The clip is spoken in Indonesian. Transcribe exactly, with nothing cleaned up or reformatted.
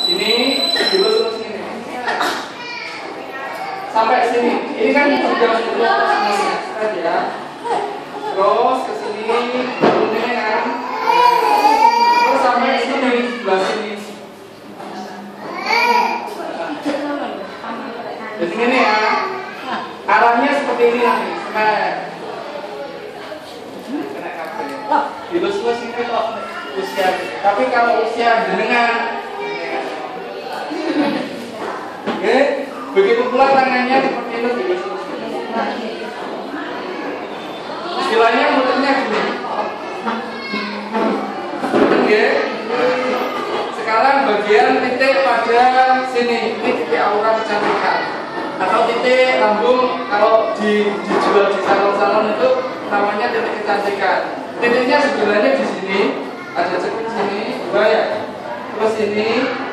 Ini dilus terus ini sampai sini. Ini kan sudah sepuluh sini ya. Terus ke sini turunnya kan. Terus sampai sini sebelah sini. Jadi ini ya. Arahnya seperti ini nanti. Sampai kena kafe. Dilus-lus ini kok usia. Tapi kalau usia jenengan, oke, begitu pula tangannya seperti itu dilus-lus. Istilahnya muternya gini. Oke. Sekarang bagian titik pada sini, ini titik aura kecantikan. Atau titik lambung kalau di, dijual di salon-salon itu namanya titik kecantikan. Titiknya sebenarnya di sini, ada cekuk sini, dua ya. Terus ini